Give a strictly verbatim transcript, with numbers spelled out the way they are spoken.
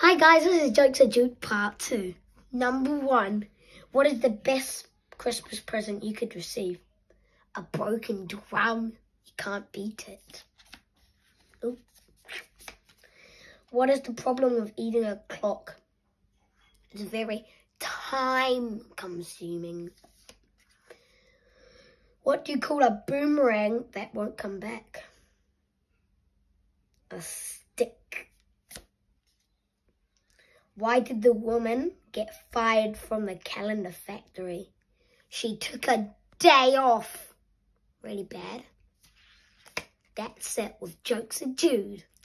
Hi guys, this is Jokes of Jude part two. Number one, what is the best Christmas present you could receive? A broken drum. You can't beat it. Ooh. What is the problem with eating a clock? It's very time consuming. What do you call a boomerang that won't come back? A stick. Why did the woman get fired from the calendar factory? She took a day off. Really bad. That's it with Jokes of Jude.